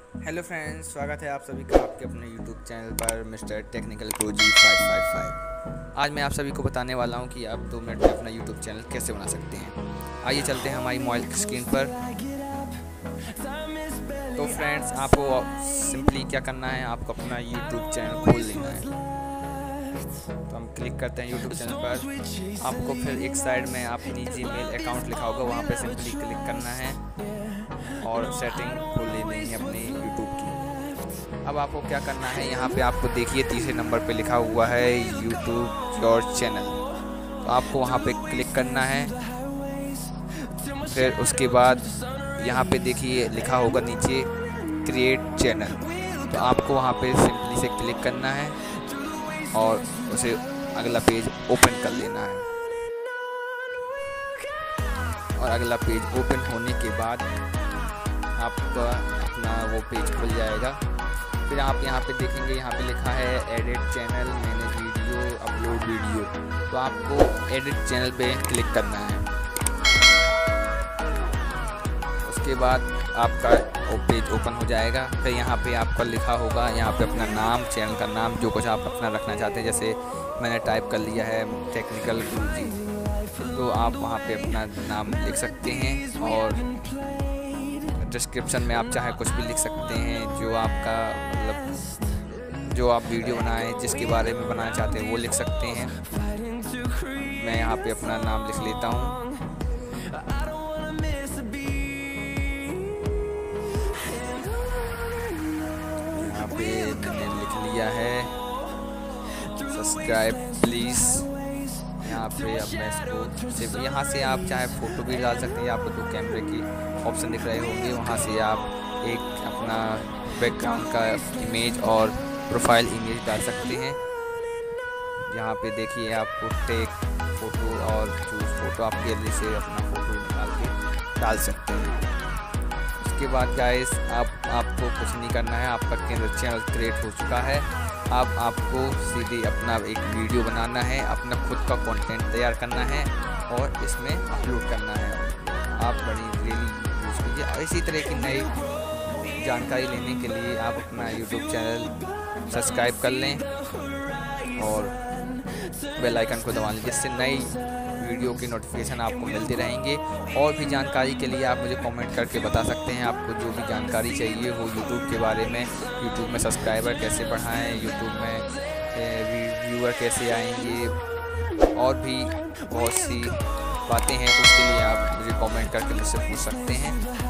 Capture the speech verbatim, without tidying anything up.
Hello friends, स्वागत है आप सभी का आपके अपने यूट्यूब चैनल पर mister technical pro G five five five. आज मैं आप सभी को बताने वाला हूं कि आप दो मिनट में अपना यूट्यूब चैनल कैसे बना सकते हैं। आइए चलते हैं हमारी मोबाइल की स्क्रीन पर। तो फ्रेंड्स, आपको सिंपली क्या करना है, आपको अपना यूट्यूब चैनल खोल लेना है। तो हम क्लिक करते हैं यूट्यूब चैनल पर। आपको फिर एक साइड में अपनी जीमेल अकाउंट लिखा होगा, वहाँ पे सिंपली क्लिक करना है और सेटिंग खोल लेनी है अपनी यूट्यूब की। अब आपको क्या करना है, यहाँ पे आपको देखिए तीसरे नंबर पे लिखा हुआ है यूट्यूब योर चैनल। तो आपको वहाँ पे क्लिक करना है। फिर उसके बाद यहाँ पे देखिए लिखा होगा नीचे क्रिएट चैनल। तो आपको वहाँ पे सिंपली से क्लिक करना है और उसे अगला पेज ओपन कर लेना है। और अगला पेज ओपन होने के बाद आपका अपना वो पेज खुल जाएगा। फिर आप यहाँ पे देखेंगे, यहाँ पे लिखा है edit channel, manage video, upload video. तो आपको एडिट चैनल पे क्लिक करना है। उसके बाद आपका वो पेज ओपन हो जाएगा। फिर यहाँ पे आपका लिखा होगा, यहाँ पे अपना नाम, चैनल का नाम, जो कुछ आप अपना रखना चाहते हैं। जैसे मैंने टाइप कर लिया है टेक्निकल गुरुजी, तो आप वहाँ पे अपना नाम लिख सकते हैं। और डिस्क्रिप्शन में आप चाहे कुछ भी लिख सकते हैं, जो आपका मतलब जो आप वीडियो बनाएं, जिसके बारे में बनाना चाहते हैं वो लिख सकते हैं। मैं यहाँ पे अपना नाम लिख लेता हूँ। यहाँ पे मैंने लिख लिया है सब्सक्राइब प्लीज़। यहाँ पे अब मैं इसको सिर्फ यहाँ से आप चाहे फ़ोटो भी डाल सकते हैं। आपको दो कैमरे की ऑप्शन दिख रहे होंगे, वहाँ से आप एक अपना बैकग्राउंड का इमेज और प्रोफाइल इमेज डाल सकते हैं। यहाँ पे देखिए आपको टेक फ़ोटो और चूज फ़ोटो, आप गैलरी से अपना फ़ोटो निकाल के डाल सकते हैं। उसके बाद गाइस, आप आपको कुछ नहीं करना है, आपका चैनल क्रिएट हो चुका है। अब आपको सीधे अपना एक वीडियो बनाना है, अपना खुद का कंटेंट तैयार करना है और इसमें अपलोड करना है। आप बड़ी डेली यूज़ कीजिए। इसी तरह की नई जानकारी लेने के लिए आप अपना यूट्यूब चैनल सब्सक्राइब कर लें और बेल आइकन को दबा लें, जिससे नई वीडियो की नोटिफिकेशन आपको मिलती रहेंगे। और भी जानकारी के लिए आप मुझे कमेंट करके बता सकते हैं, आपको जो भी जानकारी चाहिए हो यूट्यूब के बारे में। यूट्यूब में सब्सक्राइबर कैसे बढ़ाएं, यूट्यूब में व्यूअर कैसे आएंगे, और भी बहुत सी बातें हैं। तो उसके लिए आप मुझे कमेंट करके मुझसे पूछ सकते हैं।